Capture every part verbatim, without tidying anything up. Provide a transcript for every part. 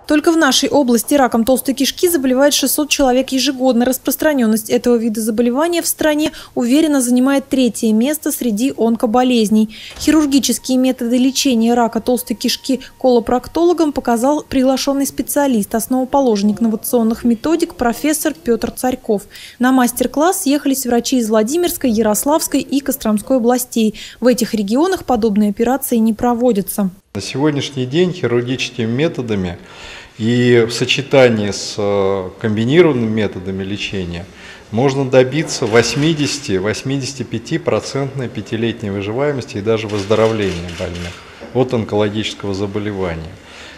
Только в нашей области раком толстой кишки заболевает шестьсот человек ежегодно. Распространенность этого вида заболевания в стране уверенно занимает третье место среди онкоболезней. Хирургические методы лечения рака толстой кишки колопроктологом показал приглашенный специалист, основоположник инновационных методик профессор Петр Царьков. На мастер-класс съехались врачи из Владимирской, Ярославской и Костромской областей. В этих регионах подобные операции не проводятся. На сегодняшний день хирургическими методами и в сочетании с комбинированными методами лечения можно добиться восьмидесяти-восьмидесяти пяти процентов пятилетней выживаемости и даже выздоровления больных от онкологического заболевания.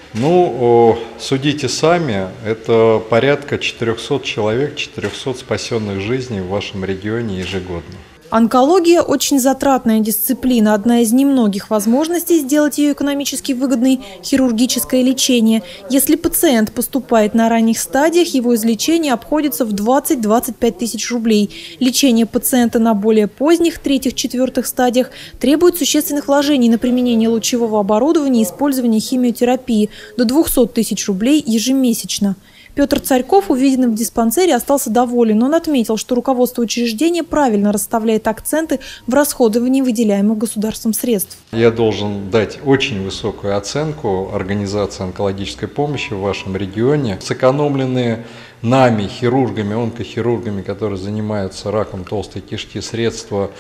Ну, судите сами, это порядка четырёхсот человек, четырёхсот спасенных жизней в вашем регионе ежегодно. Онкология – очень затратная дисциплина. Одна из немногих возможностей сделать ее экономически выгодной – хирургическое лечение. Если пациент поступает на ранних стадиях, его излечение обходится в двадцать-двадцать пять тысяч рублей. Лечение пациента на более поздних, третьих-четвертых стадиях требует существенных вложений на применение лучевого оборудования и использование химиотерапии – до двухсот тысяч рублей ежемесячно. Петр Царьков, увиденный в диспансере, остался доволен. Он отметил, что руководство учреждения правильно расставляет акценты в расходовании выделяемых государством средств. Я должен дать очень высокую оценку организации онкологической помощи в вашем регионе. Сэкономленные нами, хирургами, онкохирургами, которые занимаются раком толстой кишки, средства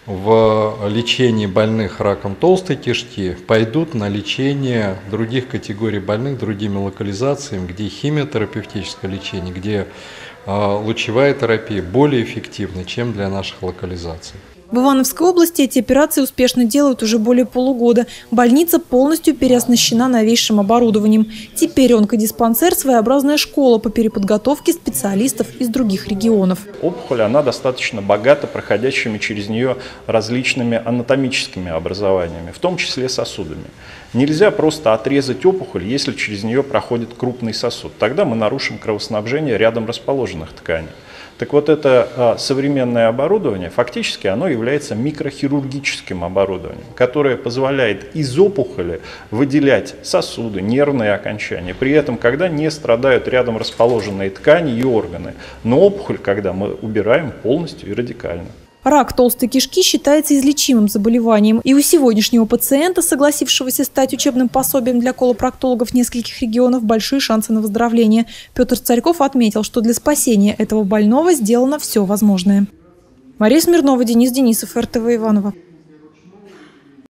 в лечении больных раком толстой кишки пойдут на лечение других категорий больных другими локализациями, где химиотерапевтическое лечение, где э, лучевая терапия более эффективна, чем для наших локализаций. В Ивановской области эти операции успешно делают уже более полугода. Больница полностью переоснащена новейшим оборудованием. Теперь онкодиспансер – своеобразная школа по переподготовке специалистов из других регионов. Опухоль, она достаточно богата проходящими через нее различными анатомическими образованиями, в том числе сосудами. Нельзя просто отрезать опухоль, если через нее проходит крупный сосуд. Тогда мы нарушим кровоснабжение рядом расположенных тканей. Так вот, это современное оборудование, фактически оно является микрохирургическим оборудованием, которое позволяет из опухоли выделять сосуды, нервные окончания, при этом, когда не страдают рядом расположенные ткани и органы. Но опухоль, когда мы убираем полностью и радикально. Рак толстой кишки считается излечимым заболеванием. И у сегодняшнего пациента, согласившегося стать учебным пособием для колопроктологов нескольких регионов, большие шансы на выздоровление. Петр Царьков отметил, что для спасения этого больного сделано все возможное. Мария Смирнова, Денис Денисов, эр тэ вэ Иваново.